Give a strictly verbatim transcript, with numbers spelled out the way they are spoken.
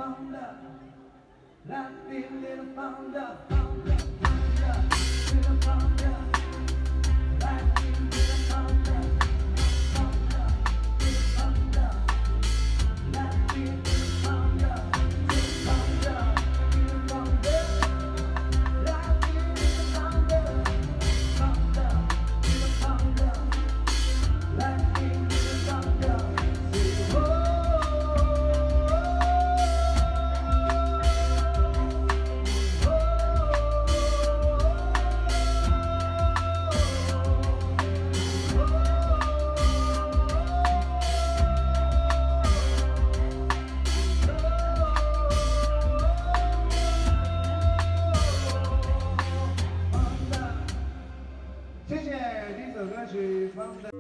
founder, let's be little founder, founder, founder, little founder, let's be little founder, founder, little founder, let's be little founder, little founder, little founder, let's be little founder, founder, little founder, let's be little founder, say oh.谢谢，第一首歌曲《Founder》。